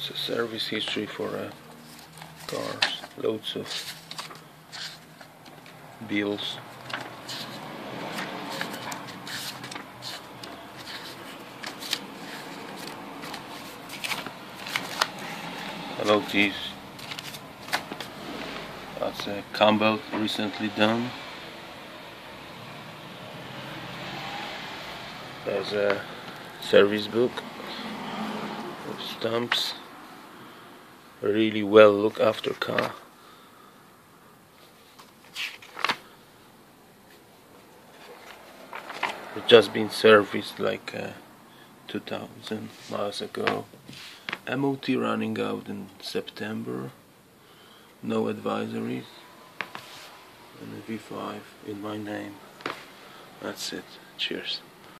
It's a service history for cars, loads of bills. About these, that's a Campbell recently done. There's a service book with stamps. Really well looked after car. It's just been serviced like 2000 miles ago. MOT running out in September. No advisories. And a V5 in my name. That's it. Cheers.